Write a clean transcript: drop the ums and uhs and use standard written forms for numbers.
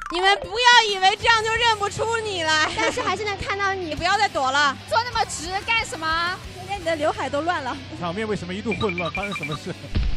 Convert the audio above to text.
你们不要以为这样就认不出你来， 但是还是能看到你。 你不要再躲了， 坐那么直干什么？ 今天你的刘海都乱了。 场面为什么一度混乱？发生什么事？